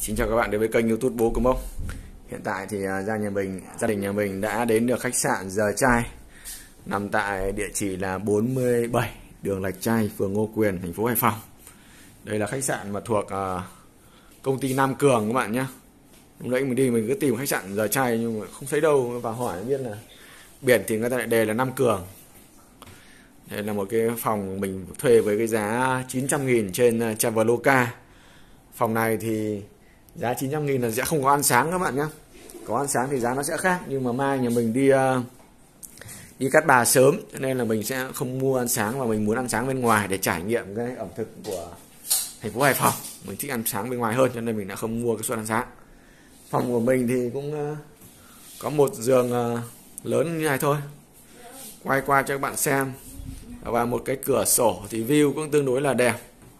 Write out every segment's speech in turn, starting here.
Xin chào các bạn đến với kênh YouTube Bố Cơm Ốc. Hiện tại thì gia đình nhà mình đã đến được khách sạn Giờ Trai, nằm tại địa chỉ là 47 đường Lạch Tray, phường Ngô Quyền, thành phố Hải Phòng. Đây là khách sạn mà thuộc công ty Nam Cường các bạn nhé. Lúc nãy mình đi mình cứ tìm khách sạn Giờ Trai nhưng mà không thấy đâu, và hỏi biết là biển thì người ta lại đề là Nam Cường. Đây là một cái phòng mình thuê với cái giá 900.000 trên Traveloka. Phòng này thì giá 900.000 là sẽ không có ăn sáng các bạn nhé. Có ăn sáng thì giá nó sẽ khác, nhưng mà mai nhà mình đi Cát Bà sớm cho nên là mình sẽ không mua ăn sáng, và mình muốn ăn sáng bên ngoài để trải nghiệm cái ẩm thực của thành phố Hải Phòng. Mình thích ăn sáng bên ngoài hơn cho nên mình đã không mua cái suất ăn sáng. Phòng của mình thì cũng có một giường lớn như này thôi, quay qua cho các bạn xem, và một cái cửa sổ thì view cũng tương đối là đẹp.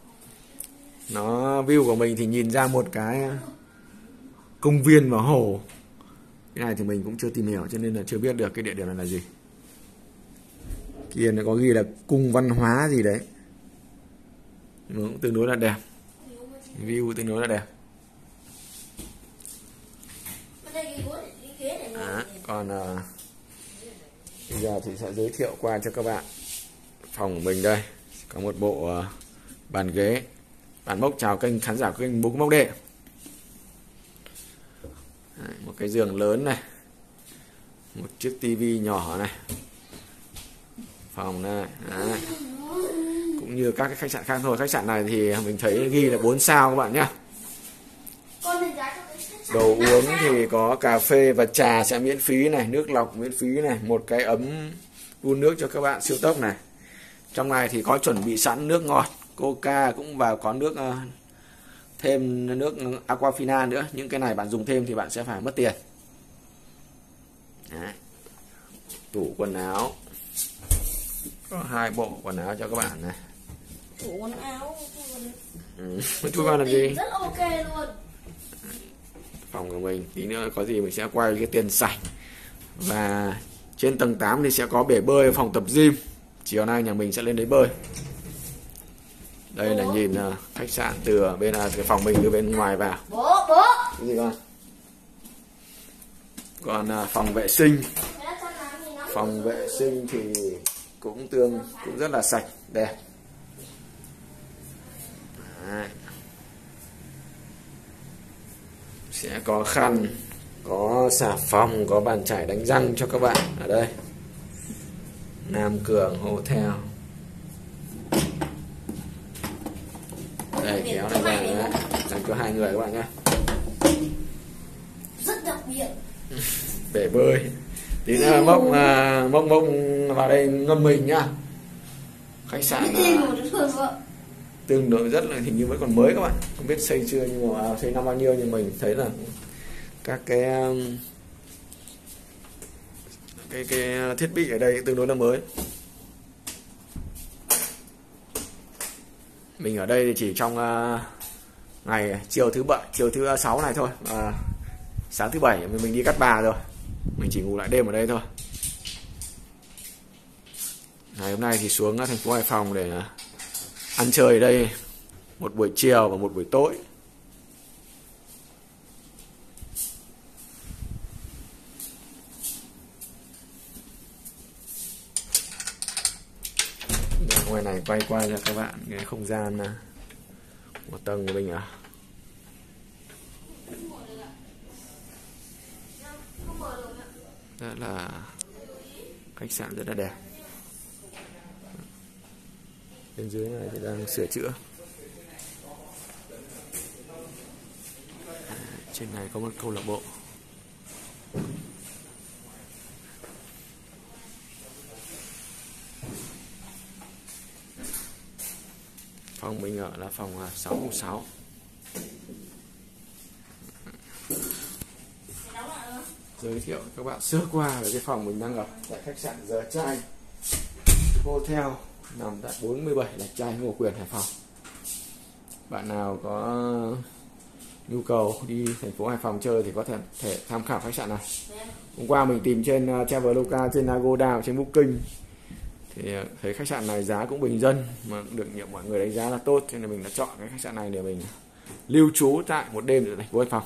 View của mình thì nhìn ra một cái công viên và hồ. Cái này thì mình cũng chưa tìm hiểu cho nên là chưa biết được cái địa điểm này là gì. Kia nó có ghi là cung văn hóa gì đấy, nhưng mà cũng tương đối là đẹp, view tương đối là đẹp. Còn bây giờ thì sẽ giới thiệu qua cho các bạn phòng của mình. Đây có một bộ bàn ghế. Bạn Mốc chào kênh khán giả của kênh Bố Cơm Ốc Đệ. Một cái giường lớn này, một chiếc tivi nhỏ này, phòng này. Đấy. Cũng như các cái khách sạn khác thôi. Khách sạn này thì mình thấy ghi là 4 sao các bạn nhé. Đồ uống thì có cà phê và trà sẽ miễn phí này, nước lọc miễn phí này, một cái ấm đun nước cho các bạn siêu tốc này. Trong này thì có chuẩn bị sẵn nước ngọt, Coca cũng vào, có nước thêm nước Aquafina nữa. Những cái này bạn dùng thêm thì bạn sẽ phải mất tiền. Đấy. Tủ quần áo, có 2 bộ quần áo cho các bạn này. Tủ quần áo Chui vào làm gì? rất ok luôn. Phòng của mình tí nữa có gì mình sẽ quay cái tiền sảnh. Và trên tầng 8 thì sẽ có bể bơi, phòng tập gym. Chiều nay nhà mình sẽ lên đấy bơi. Đây là nhìn khách sạn từ bên cái phòng mình từ bên ngoài vào. Bố Cái gì con? Còn phòng vệ sinh. Phòng vệ sinh thì cũng rất là sạch đẹp. Đấy. Sẽ có khăn, có xà phòng, có bàn chải đánh răng cho các bạn ở đây. Nam Cường Hotel. Đây kéo này ra nữa, dành cho 2 người các bạn nhé. rất đặc biệt. Bể bơi. Tí nữa mốc vào đây ngâm mình nhá. Khách sạn tương đối rất là, hình như vẫn còn mới các bạn, không biết xây chưa, nhưng mà xây năm bao nhiêu, nhưng mình thấy là các cái thiết bị ở đây tương đối là mới. Mình ở đây thì chỉ trong ngày chiều thứ 6 này thôi, sáng thứ 7 mình đi Cát Bà rồi, mình chỉ ngủ lại đêm ở đây thôi. Ngày hôm nay thì xuống thành phố Hải Phòng để ăn chơi ở đây một buổi chiều và một buổi tối. Ngoài này quay qua cho các bạn cái không gian một tầng của mình Rất là khách sạn rất là đẹp. Bên dưới này thì đang sửa chữa. Trên này có một câu lạc bộ. Phòng mình ở là phòng 606. Giới thiệu các bạn sơ qua về cái phòng mình đang ở tại khách sạn Giờ Trai Hotel, nằm tại 47 Lạch Tray, Ngô Quyền, Hải Phòng. Bạn nào có nhu cầu đi thành phố Hải Phòng chơi thì có thể tham khảo khách sạn này. Hôm qua mình tìm trên Traveloka, trên Agoda, trên Booking thì thấy khách sạn này giá cũng bình dân mà được nhiều mọi người đánh giá là tốt, cho nên mình đã chọn cái khách sạn này để mình lưu trú tại một đêm tại thành phố Hải Phòng.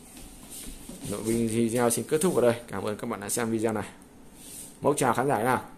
Nội dung video xin kết thúc ở đây. Cảm ơn các bạn đã xem video này. Mẫu chào khán giả nào.